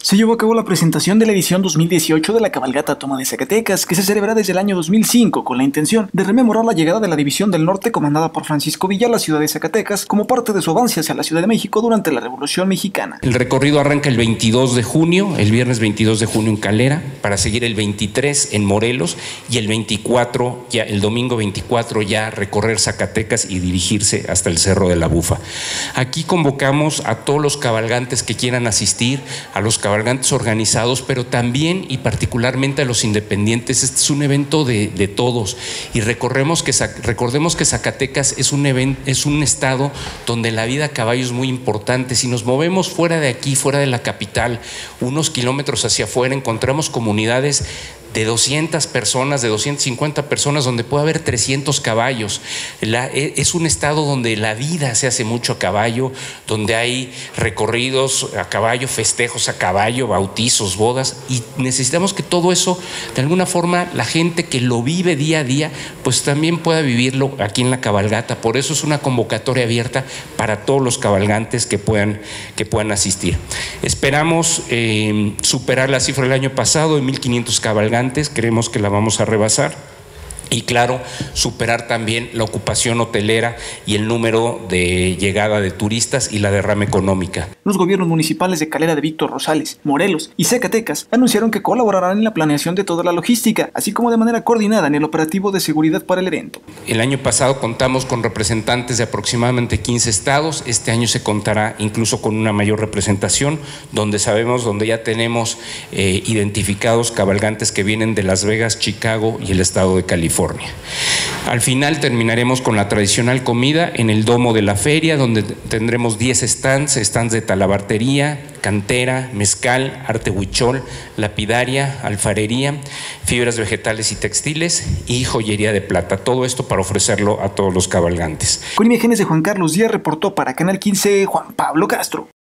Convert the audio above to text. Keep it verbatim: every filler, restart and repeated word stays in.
Se llevó a cabo la presentación de la edición dos mil dieciocho de la Cabalgata Toma de Zacatecas, que se celebra desde el año dos mil cinco con la intención de rememorar la llegada de la División del Norte comandada por Francisco Villa a la ciudad de Zacatecas como parte de su avance hacia la Ciudad de México durante la Revolución Mexicana. El recorrido arranca el veintidós de junio, el viernes veintidós de junio en Calera, para seguir el veintitrés en Morelos y el veinticuatro, ya, el domingo veinticuatro ya recorrer Zacatecas y dirigirse hasta el Cerro de la Bufa. Aquí convocamos a todos los cabalgantes que quieran asistir, a los cabalgantes organizados, pero también y particularmente a los independientes. Este es un evento de, de todos y recorremos que, recordemos que Zacatecas es un, event, es un estado donde la vida a caballo es muy importante. Si nos movemos fuera de aquí, fuera de la capital, unos kilómetros hacia afuera, encontramos comunidades de doscientas personas, de doscientas cincuenta personas, donde puede haber trescientos caballos. La, es un estado donde la vida se hace mucho a caballo, donde hay recorridos a caballo, festejos a caballo, bautizos, bodas, y necesitamos que todo eso, de alguna forma, la gente que lo vive día a día, pues también pueda vivirlo aquí en la cabalgata. Por eso es una convocatoria abierta para todos los cabalgantes que puedan, que puedan asistir. Esperamos eh, superar la cifra del año pasado de mil quinientos cabalgantes. Creemos que la vamos a rebasar. Y claro, superar también la ocupación hotelera y el número de llegada de turistas y la derrama económica. Los gobiernos municipales de Calera de Víctor Rosales, Morelos y Zacatecas anunciaron que colaborarán en la planeación de toda la logística, así como de manera coordinada en el operativo de seguridad para el evento. El año pasado contamos con representantes de aproximadamente quince estados. Este año se contará incluso con una mayor representación, donde sabemos, donde ya tenemos eh, identificados cabalgantes que vienen de Las Vegas, Chicago y el estado de California. Al final terminaremos con la tradicional comida en el domo de la feria, donde tendremos diez stands, stands de talabartería, cantera, mezcal, arte huichol, lapidaria, alfarería, fibras vegetales y textiles y joyería de plata. Todo esto para ofrecerlo a todos los cabalgantes. Con imágenes de Juan Carlos Díaz reportó para Canal quince Juan Pablo Castro.